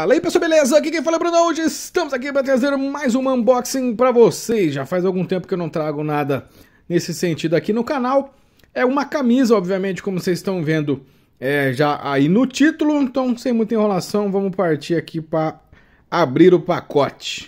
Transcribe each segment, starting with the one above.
Fala aí pessoal, beleza? Aqui quem fala é o Bruno. Hoje estamos aqui para trazer mais um unboxing para vocês. Já faz algum tempo que eu não trago nada nesse sentido aqui no canal. É uma camisa, obviamente, como vocês estão vendo já aí no título. Então, sem muita enrolação, vamos partir aqui para abrir o pacote.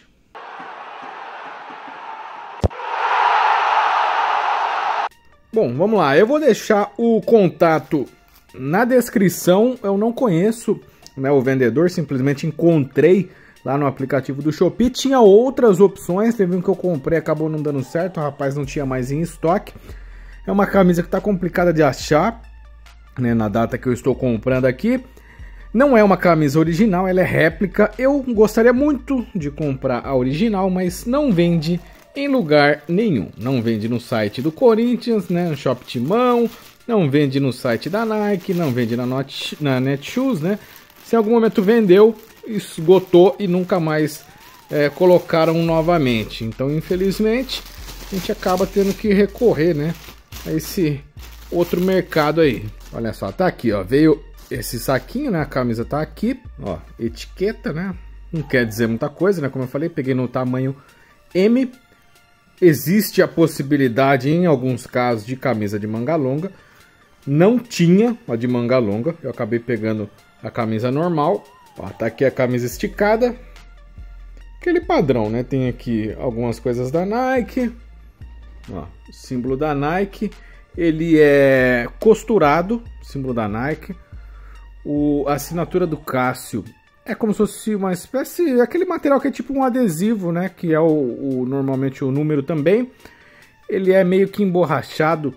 Bom, vamos lá. Eu vou deixar o contato na descrição. Eu não conheço, né, o vendedor, simplesmente encontrei lá no aplicativo do Shopee. Tinha outras opções, teve um que eu comprei, acabou não dando certo, o rapaz não tinha mais em estoque. É uma camisa que está complicada de achar, né, na data que eu estou comprando aqui. Não é uma camisa original, ela é réplica. Eu gostaria muito de comprar a original, mas não vende em lugar nenhum. Não vende no site do Corinthians, né, no Shop Timão, não vende no site da Nike, não vende na Netshoes, né. Se em algum momento vendeu, esgotou e nunca mais colocaram novamente. Então, infelizmente, a gente acaba tendo que recorrer, né, a esse outro mercado aí. Olha só, tá aqui, ó, veio esse saquinho, né, a camisa tá aqui, ó, etiqueta, né, não quer dizer muita coisa, né, como eu falei, peguei no tamanho M. Existe a possibilidade, em alguns casos, de camisa de manga longa. Não tinha a de manga longa, eu acabei pegando a camisa normal. Ó, tá aqui a camisa esticada, aquele padrão, né? Tem aqui algumas coisas da Nike, ó, símbolo da Nike. Ele é costurado, símbolo da Nike. A assinatura do Cássio é como se fosse uma espécie, aquele material que é tipo um adesivo, né? Que é normalmente o número também. Ele é meio que emborrachado,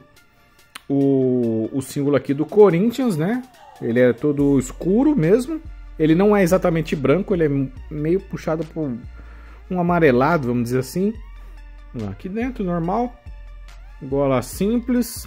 o símbolo aqui do Corinthians, né? Ele é todo escuro mesmo. Ele não é exatamente branco, ele é meio puxado por um amarelado, vamos dizer assim. Aqui dentro, normal. Gola simples.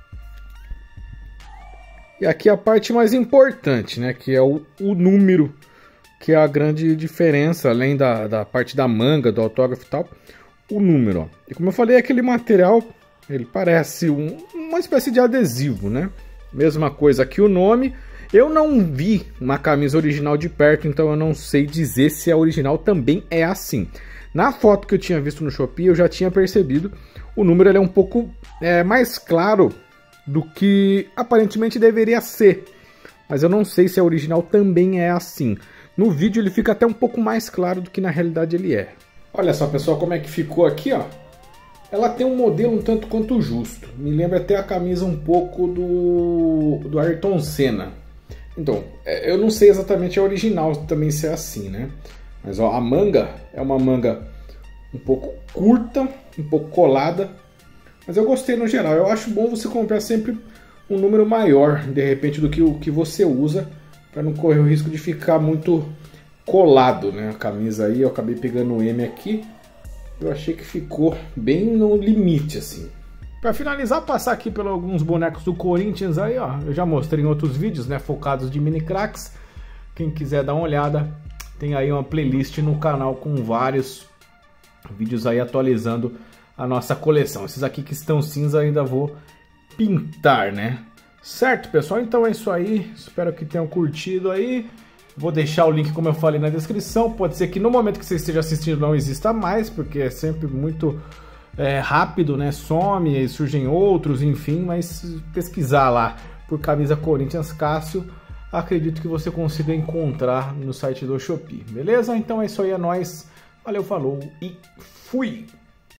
E aqui a parte mais importante, né? Que é o número, que é a grande diferença, além da parte da manga, do autógrafo e tal. O número, ó. E como eu falei, aquele material, ele parece uma espécie de adesivo, né? Mesma coisa que o nome. Eu não vi uma camisa original de perto, então eu não sei dizer se a original também é assim. Na foto que eu tinha visto no Shopee, eu já tinha percebido. O número ele é um pouco mais claro do que aparentemente deveria ser. Mas eu não sei se a original também é assim. No vídeo ele fica até um pouco mais claro do que na realidade ele é. Olha só, pessoal, como é que ficou aqui, ó. Ela tem um modelo um tanto quanto justo. Me lembra até a camisa um pouco do Ayrton Senna. Então, eu não sei exatamente a original também se é assim, né? Mas ó, a manga é uma manga um pouco curta, um pouco colada. Mas eu gostei no geral. Eu acho bom você comprar sempre um número maior, de repente, do que o que você usa, para não correr o risco de ficar muito colado, né? A camisa aí, eu acabei pegando o M aqui. Eu achei que ficou bem no limite, assim. Para finalizar, passar aqui pelos alguns bonecos do Corinthians aí, ó. Eu já mostrei em outros vídeos, né? Focados de mini cracks. Quem quiser dar uma olhada, tem aí uma playlist no canal com vários vídeos aí atualizando a nossa coleção. Esses aqui que estão cinza ainda vou pintar, né? Certo, pessoal? Então é isso aí. Espero que tenham curtido aí. Vou deixar o link, como eu falei, na descrição. Pode ser que no momento que você esteja assistindo não exista mais, porque é sempre muito rápido, né? Some e surgem outros, enfim. Mas pesquisar lá por camisa Corinthians Cássio, acredito que você consiga encontrar no site do Shopee. Beleza? Então é isso aí, é nóis. Valeu, falou e fui!